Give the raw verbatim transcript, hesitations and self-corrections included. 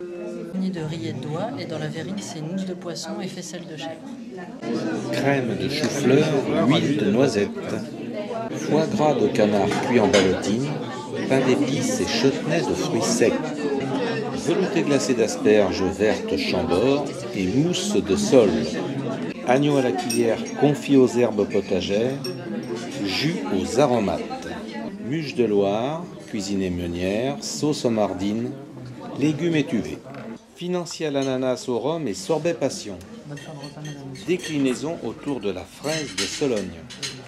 Nid de riz et de doigts, et dans la verrine, c'est une mousse de poisson et faisselle de chèvre. Crème de chou-fleur, huile de noisette. Foie gras de canard cuit en ballotine, pain d'épices et chutney de fruits secs. Velouté glacé d'asperges vertes Chambord et mousse de sole. Agneau à la cuillère confit aux herbes potagères, jus aux aromates. Muche de Loire, cuisinée meunière, sauce aux mardines, légumes étuvés. Financier à l'ananas au rhum et sorbet passion. Déclinaison autour de la fraise de Sologne.